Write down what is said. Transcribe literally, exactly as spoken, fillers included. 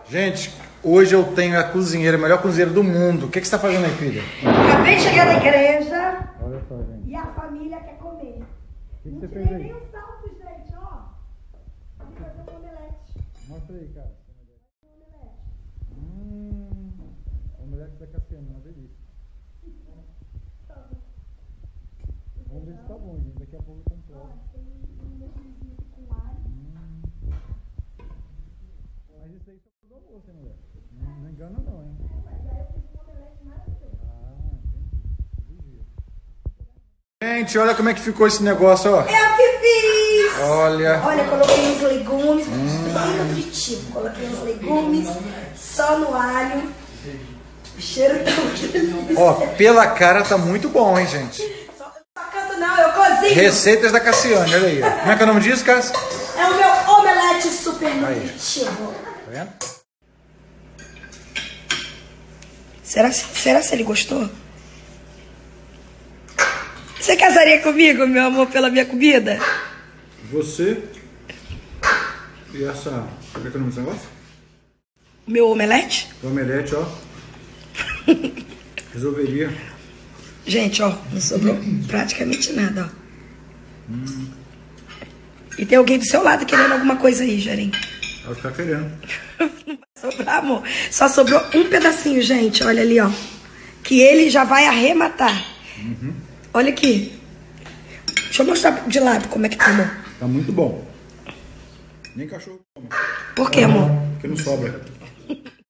Gente, hoje eu tenho a cozinheira, a melhor cozinheira do mundo. O que, que você está fazendo aí, filha? Acabei de chegar da igreja. Olha só, gente. E a família quer comer. O que, que Não você tirei fez aí? nem o salto, gente, ó. Vou fazer um omelete. Mostra aí, cara. Um omelete. Hum, omelete da Cassiana, uma delícia. Vamos ver se tá bom, gente. Daqui a pouco eu compro. Tem um mergulhozinho com alho. Hum. Mas isso aí só do almoço, hein, mulher? Não, não engana não, hein? E aí eu fiz um omelete maravilhoso. Ah, entendi. Todo dia. Gente, olha como é que ficou esse negócio, ó. É o que fiz! Olha. Olha, coloquei uns legumes, bem nutritivo. Coloquei uns legumes, só no alho. O cheiro tá muito delícia. Ó, pela cara tá muito bom, hein, gente? Só, só canto não, eu cozinho. Receitas da Cassiane, olha aí. Como é que é o nome disso, Cassi? É o meu omelete super nutritivo. Tá vendo? Será, será se ele gostou? Você casaria comigo, meu amor, pela minha comida? Você e essa... Como é que é o nome desse negócio? Meu omelete? O omelete, ó. Resolveria. Gente, ó, não sobrou praticamente nada, ó. Hum. E tem alguém do seu lado querendo alguma coisa aí, Jarim. Ela tá querendo. Não vai sobrar, amor. Só sobrou um pedacinho, gente. Olha ali, ó. Que ele já vai arrematar. Uhum. Olha aqui. Deixa eu mostrar de lado como é que tá, amor. Tá muito bom. Nem cachorro come. Por quê, amor? Porque não sobra.